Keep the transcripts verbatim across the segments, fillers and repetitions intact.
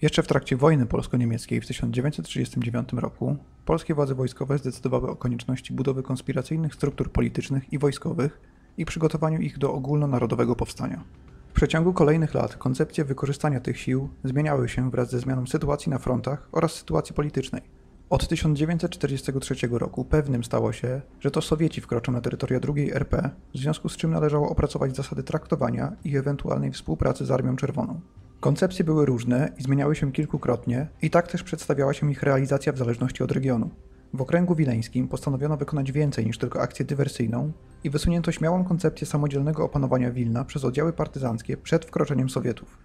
Jeszcze w trakcie wojny polsko-niemieckiej w tysiąc dziewięćset trzydziestym dziewiątym roku polskie władze wojskowe zdecydowały o konieczności budowy konspiracyjnych struktur politycznych i wojskowych i przygotowaniu ich do ogólnonarodowego powstania. W przeciągu kolejnych lat koncepcje wykorzystania tych sił zmieniały się wraz ze zmianą sytuacji na frontach oraz sytuacji politycznej. Od tysiąc dziewięćset czterdziestego trzeciego roku pewnym stało się, że to Sowieci wkroczą na terytoria drugiej R P, w związku z czym należało opracować zasady traktowania i ewentualnej współpracy z Armią Czerwoną. Koncepcje były różne i zmieniały się kilkukrotnie i tak też przedstawiała się ich realizacja w zależności od regionu. W okręgu wileńskim postanowiono wykonać więcej niż tylko akcję dywersyjną i wysunięto śmiałą koncepcję samodzielnego opanowania Wilna przez oddziały partyzanckie przed wkroczeniem Sowietów.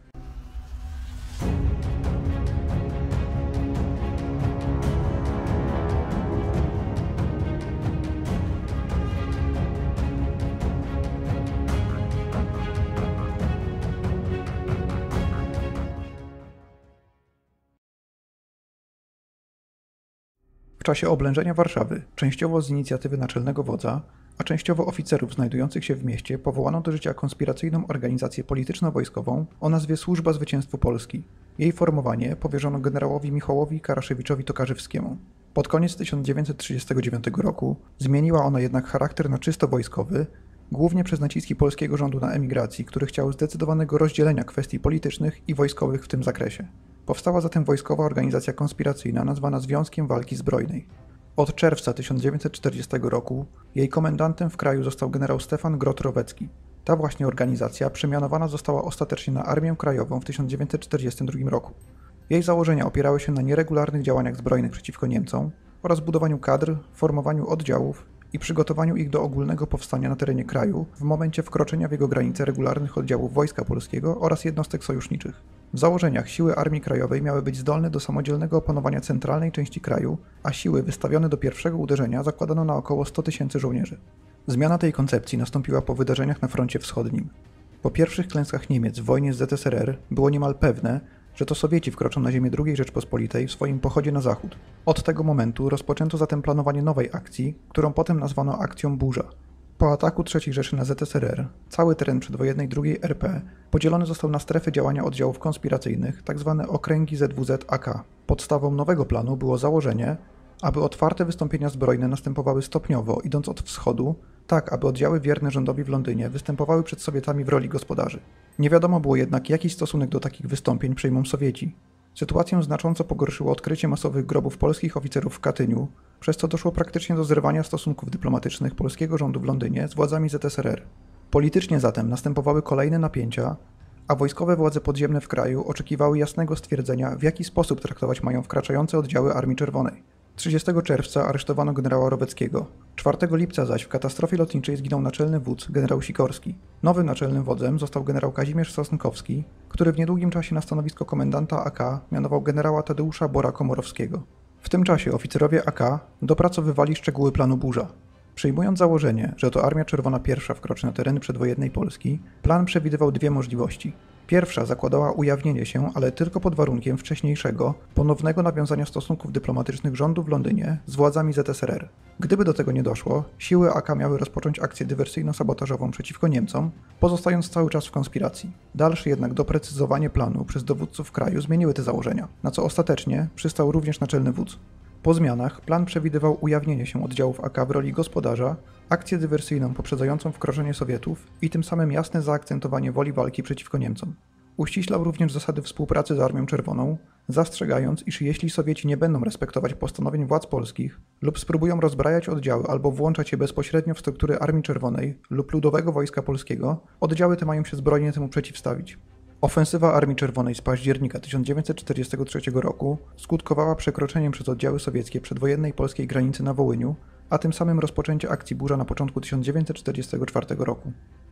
W czasie oblężenia Warszawy, częściowo z inicjatywy naczelnego wodza, a częściowo oficerów znajdujących się w mieście, powołano do życia konspiracyjną organizację polityczno-wojskową o nazwie Służba Zwycięstwu Polski. Jej formowanie powierzono generałowi Michałowi Karaszewiczowi-Tokarzewskiemu. Pod koniec tysiąc dziewięćset trzydziestego dziewiątego roku zmieniła ona jednak charakter na czysto wojskowy, głównie przez naciski polskiego rządu na emigracji, który chciał zdecydowanego rozdzielenia kwestii politycznych i wojskowych w tym zakresie. Powstała zatem wojskowa organizacja konspiracyjna nazwana Związkiem Walki Zbrojnej. Od czerwca tysiąc dziewięćset czterdziestego roku jej komendantem w kraju został generał Stefan Grot-Rowecki. Ta właśnie organizacja przemianowana została ostatecznie na Armię Krajową w tysiąc dziewięćset czterdziestym drugim roku. Jej założenia opierały się na nieregularnych działaniach zbrojnych przeciwko Niemcom oraz budowaniu kadr, formowaniu oddziałów i przygotowaniu ich do ogólnego powstania na terenie kraju w momencie wkroczenia w jego granice regularnych oddziałów Wojska Polskiego oraz jednostek sojuszniczych. W założeniach siły Armii Krajowej miały być zdolne do samodzielnego opanowania centralnej części kraju, a siły wystawione do pierwszego uderzenia zakładano na około sto tysięcy żołnierzy. Zmiana tej koncepcji nastąpiła po wydarzeniach na froncie wschodnim. Po pierwszych klęskach Niemiec w wojnie z Z S R R było niemal pewne, że to Sowieci wkroczą na ziemię drugiej Rzeczpospolitej w swoim pochodzie na zachód. Od tego momentu rozpoczęto zatem planowanie nowej akcji, którą potem nazwano akcją Burza. Po ataku trzeciej Rzeszy na Z S R R cały teren przedwojennej drugiej R P podzielony został na strefy działania oddziałów konspiracyjnych, tzw. okręgi Z W Z A K. Podstawą nowego planu było założenie, aby otwarte wystąpienia zbrojne następowały stopniowo, idąc od wschodu, tak aby oddziały wierne rządowi w Londynie występowały przed Sowietami w roli gospodarzy. Nie wiadomo było jednak, jaki stosunek do takich wystąpień przyjmą Sowieci. Sytuację znacząco pogorszyło odkrycie masowych grobów polskich oficerów w Katyniu, przez co doszło praktycznie do zerwania stosunków dyplomatycznych polskiego rządu w Londynie z władzami Z S R R. Politycznie zatem następowały kolejne napięcia, a wojskowe władze podziemne w kraju oczekiwały jasnego stwierdzenia, w jaki sposób traktować mają wkraczające oddziały Armii Czerwonej. trzydziestego czerwca aresztowano generała Roweckiego. czwartego lipca zaś w katastrofie lotniczej zginął naczelny wódz, generał Sikorski. Nowym naczelnym wodzem został generał Kazimierz Sosnkowski, który w niedługim czasie na stanowisko komendanta A K mianował generała Tadeusza Bora-Komorowskiego. W tym czasie oficerowie A K dopracowywali szczegóły planu Burza. Przyjmując założenie, że to Armia Czerwona pierwsza wkroczy na tereny przedwojennej Polski, plan przewidywał dwie możliwości. Pierwsza zakładała ujawnienie się, ale tylko pod warunkiem wcześniejszego, ponownego nawiązania stosunków dyplomatycznych rządu w Londynie z władzami Z S R R. Gdyby do tego nie doszło, siły A K miały rozpocząć akcję dywersyjno-sabotażową przeciwko Niemcom, pozostając cały czas w konspiracji. Dalsze jednak doprecyzowanie planu przez dowódców kraju zmieniły te założenia, na co ostatecznie przystał również naczelny wódz. Po zmianach plan przewidywał ujawnienie się oddziałów A K w roli gospodarza, akcję dywersyjną poprzedzającą wkroczenie Sowietów i tym samym jasne zaakcentowanie woli walki przeciwko Niemcom. Uściślał również zasady współpracy z Armią Czerwoną, zastrzegając, iż jeśli Sowieci nie będą respektować postanowień władz polskich lub spróbują rozbrajać oddziały albo włączać je bezpośrednio w struktury Armii Czerwonej lub Ludowego Wojska Polskiego, oddziały te mają się zbrojnie temu przeciwstawić. Ofensywa Armii Czerwonej z października tysiąc dziewięćset czterdziestego trzeciego roku skutkowała przekroczeniem przez oddziały sowieckie przedwojennej polskiej granicy na Wołyniu, a tym samym rozpoczęcie akcji Burza na początku tysiąc dziewięćset czterdziestego czwartego roku.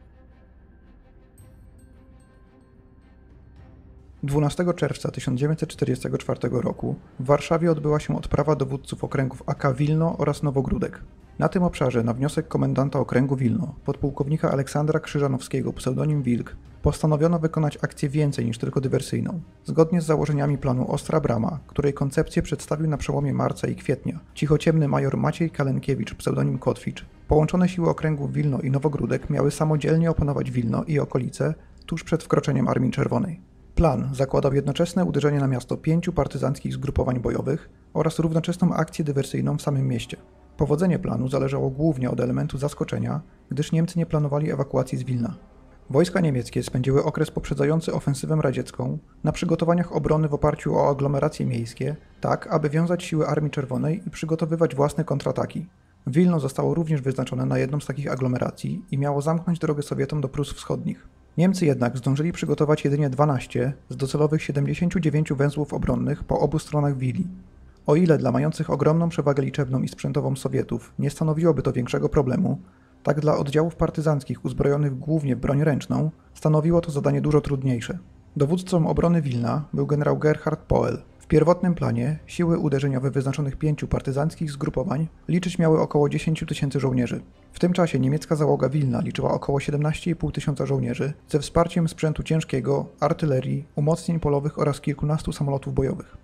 dwunastego czerwca tysiąc dziewięćset czterdziestego czwartego roku w Warszawie odbyła się odprawa dowódców okręgów A K Wilno oraz Nowogródek. Na tym obszarze, na wniosek komendanta okręgu Wilno, podpułkownika Aleksandra Krzyżanowskiego, pseudonim Wilk, postanowiono wykonać akcję więcej niż tylko dywersyjną. Zgodnie z założeniami planu Ostra Brama, której koncepcję przedstawił na przełomie marca i kwietnia cichociemny major Maciej Kalenkiewicz, pseudonim Kotwicz, połączone siły okręgów Wilno i Nowogródek miały samodzielnie opanować Wilno i okolice tuż przed wkroczeniem Armii Czerwonej. Plan zakładał jednoczesne uderzenie na miasto pięciu partyzanckich zgrupowań bojowych oraz równoczesną akcję dywersyjną w samym mieście. Powodzenie planu zależało głównie od elementu zaskoczenia, gdyż Niemcy nie planowali ewakuacji z Wilna. Wojska niemieckie spędziły okres poprzedzający ofensywę radziecką na przygotowaniach obrony w oparciu o aglomeracje miejskie, tak aby wiązać siły Armii Czerwonej i przygotowywać własne kontrataki. Wilno zostało również wyznaczone na jedną z takich aglomeracji i miało zamknąć drogę Sowietom do Prus Wschodnich. Niemcy jednak zdążyli przygotować jedynie dwanaście z docelowych siedemdziesięciu dziewięciu węzłów obronnych po obu stronach Wili. O ile dla mających ogromną przewagę liczebną i sprzętową Sowietów nie stanowiłoby to większego problemu, tak dla oddziałów partyzanckich uzbrojonych głównie w broń ręczną stanowiło to zadanie dużo trudniejsze. Dowódcą obrony Wilna był generał Gerhard Poel. W pierwotnym planie siły uderzeniowe wyznaczonych pięciu partyzanckich zgrupowań liczyć miały około dziesięciu tysięcy żołnierzy. W tym czasie niemiecka załoga Wilna liczyła około siedemnaście i pół tysiąca żołnierzy ze wsparciem sprzętu ciężkiego, artylerii, umocnień polowych oraz kilkunastu samolotów bojowych.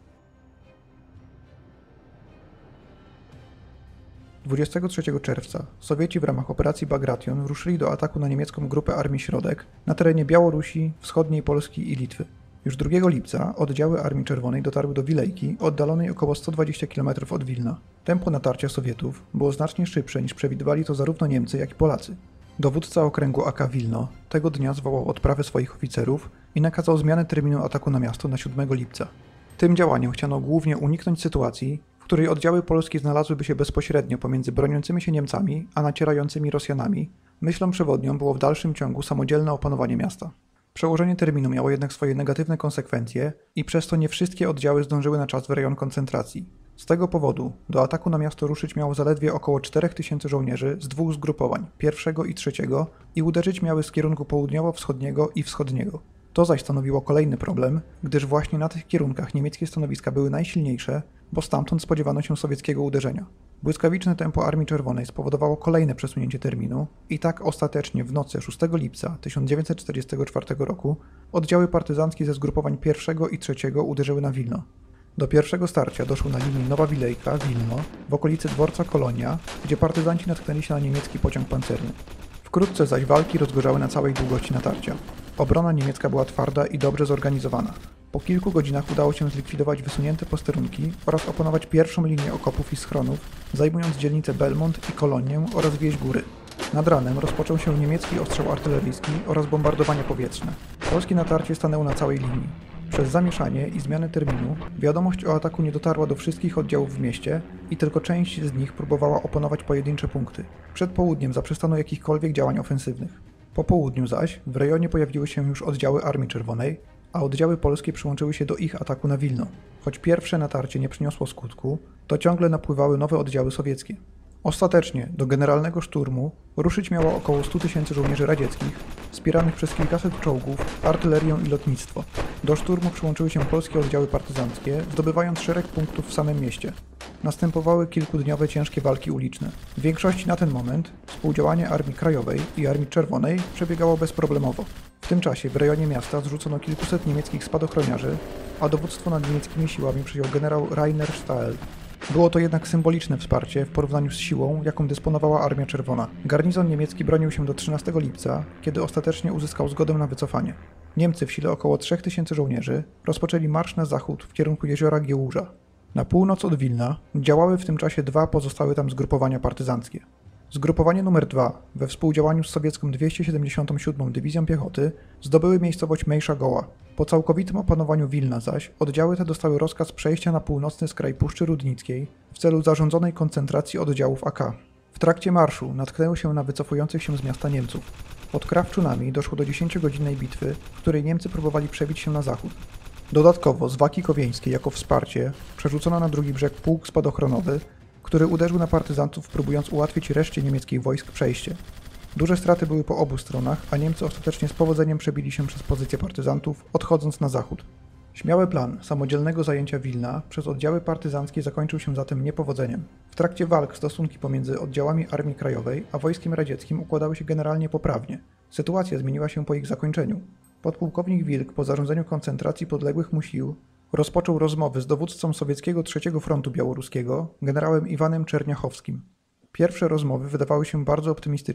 dwudziestego trzeciego czerwca Sowieci w ramach operacji Bagration ruszyli do ataku na niemiecką grupę Armii Środek na terenie Białorusi, wschodniej Polski i Litwy. Już drugiego lipca oddziały Armii Czerwonej dotarły do Wilejki, oddalonej około sto dwadzieścia kilometrów od Wilna. Tempo natarcia Sowietów było znacznie szybsze niż przewidywali to zarówno Niemcy, jak i Polacy. Dowódca okręgu A K Wilno tego dnia zwołał odprawę swoich oficerów i nakazał zmianę terminu ataku na miasto na siódmego lipca. Tym działaniem chciano głównie uniknąć sytuacji, w której oddziały polskie znalazłyby się bezpośrednio pomiędzy broniącymi się Niemcami a nacierającymi Rosjanami. Myślą przewodnią było w dalszym ciągu samodzielne opanowanie miasta. Przełożenie terminu miało jednak swoje negatywne konsekwencje i przez to nie wszystkie oddziały zdążyły na czas w rejon koncentracji. Z tego powodu do ataku na miasto ruszyć miało zaledwie około czterech tysięcy żołnierzy z dwóch zgrupowań, pierwszego i trzeciego, i uderzyć miały z kierunku południowo-wschodniego i wschodniego. To zaś stanowiło kolejny problem, gdyż właśnie na tych kierunkach niemieckie stanowiska były najsilniejsze, bo stamtąd spodziewano się sowieckiego uderzenia. Błyskawiczne tempo Armii Czerwonej spowodowało kolejne przesunięcie terminu i tak ostatecznie w nocy szóstego lipca tysiąc dziewięćset czterdziestego czwartego roku oddziały partyzanckie ze zgrupowań pierwszego i trzeciego uderzyły na Wilno. Do pierwszego starcia doszło na linii Nowa Wilejka-Wilno w okolicy dworca Kolonia, gdzie partyzanci natknęli się na niemiecki pociąg pancerny. Wkrótce zaś walki rozgorzały na całej długości natarcia. Obrona niemiecka była twarda i dobrze zorganizowana. Po kilku godzinach udało się zlikwidować wysunięte posterunki oraz opanować pierwszą linię okopów i schronów, zajmując dzielnice Belmont i Kolonię oraz wieś Góry. Nad ranem rozpoczął się niemiecki ostrzał artyleryjski oraz bombardowanie powietrzne. Polskie natarcie stanęło na całej linii. Przez zamieszanie i zmianę terminu wiadomość o ataku nie dotarła do wszystkich oddziałów w mieście i tylko część z nich próbowała opanować pojedyncze punkty. Przed południem zaprzestano jakichkolwiek działań ofensywnych. Po południu zaś w rejonie pojawiły się już oddziały Armii Czerwonej, a oddziały polskie przyłączyły się do ich ataku na Wilno. Choć pierwsze natarcie nie przyniosło skutku, to ciągle napływały nowe oddziały sowieckie. Ostatecznie do generalnego szturmu ruszyć miało około stu tysięcy żołnierzy radzieckich, wspieranych przez kilkaset czołgów, artylerię i lotnictwo. Do szturmu przyłączyły się polskie oddziały partyzanckie, zdobywając szereg punktów w samym mieście. Następowały kilkudniowe ciężkie walki uliczne. W większości na ten moment współdziałanie Armii Krajowej i Armii Czerwonej przebiegało bezproblemowo. W tym czasie w rejonie miasta zrzucono kilkuset niemieckich spadochroniarzy, a dowództwo nad niemieckimi siłami przejął generał Rainer Stahl. Było to jednak symboliczne wsparcie w porównaniu z siłą, jaką dysponowała Armia Czerwona. Garnizon niemiecki bronił się do trzynastego lipca, kiedy ostatecznie uzyskał zgodę na wycofanie. Niemcy w sile około trzech tysięcy żołnierzy rozpoczęli marsz na zachód w kierunku jeziora Giełża. Na północ od Wilna działały w tym czasie dwa pozostałe tam zgrupowania partyzanckie. Zgrupowanie numer dwa we współdziałaniu z sowiecką dwieście siedemdziesiątą siódmą Dywizją Piechoty zdobyły miejscowość Mejsza Goła. Po całkowitym opanowaniu Wilna zaś oddziały te dostały rozkaz przejścia na północny skraj Puszczy Rudnickiej w celu zarządzonej koncentracji oddziałów A K. W trakcie marszu natknęły się na wycofujących się z miasta Niemców. Pod Krawczunami doszło do dziesięciogodzinnej bitwy, w której Niemcy próbowali przebić się na zachód. Dodatkowo z Waki Kowieńskiej jako wsparcie przerzucono na drugi brzeg pułk spadochronowy, który uderzył na partyzantów, próbując ułatwić reszcie niemieckich wojsk przejście. Duże straty były po obu stronach, a Niemcy ostatecznie z powodzeniem przebili się przez pozycje partyzantów, odchodząc na zachód. Śmiały plan samodzielnego zajęcia Wilna przez oddziały partyzanckie zakończył się zatem niepowodzeniem. W trakcie walk stosunki pomiędzy oddziałami Armii Krajowej a wojskiem radzieckim układały się generalnie poprawnie. Sytuacja zmieniła się po ich zakończeniu. Podpułkownik Wilk po zarządzeniu koncentracji podległych mu sił rozpoczął rozmowy z dowódcą sowieckiego trzeciego Frontu Białoruskiego, generałem Iwanem Czerniachowskim. Pierwsze rozmowy wydawały się bardzo optymistyczne.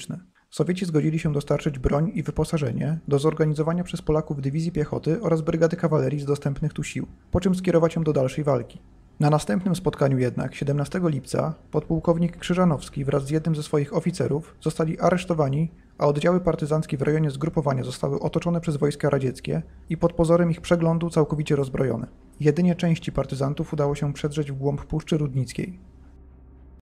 Sowieci zgodzili się dostarczyć broń i wyposażenie do zorganizowania przez Polaków dywizji piechoty oraz brygady kawalerii z dostępnych tu sił, po czym skierować ją do dalszej walki. Na następnym spotkaniu jednak, siedemnastego lipca, podpułkownik Krzyżanowski wraz z jednym ze swoich oficerów zostali aresztowani, a oddziały partyzanckie w rejonie zgrupowania zostały otoczone przez wojska radzieckie i pod pozorem ich przeglądu całkowicie rozbrojone. Jedynie części partyzantów udało się przedrzeć w głąb Puszczy Rudnickiej.